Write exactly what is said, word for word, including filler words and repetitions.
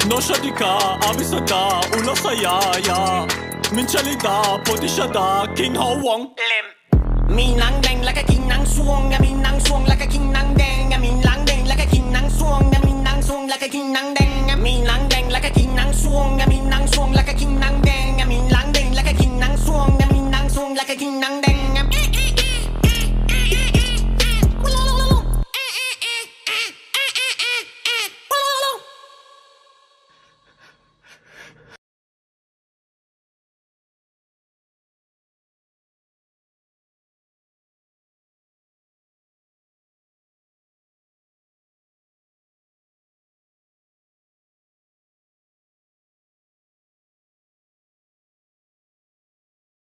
No Shadika, Abisada, Ulasaya, ya. Minchalida, Potishada, King Ho Wong. Lim. Me nang dang like a king nang swung, I mean nang swung like a king nang dang, I mean lang dang like a king nang swung, I mean nang swung like a king nang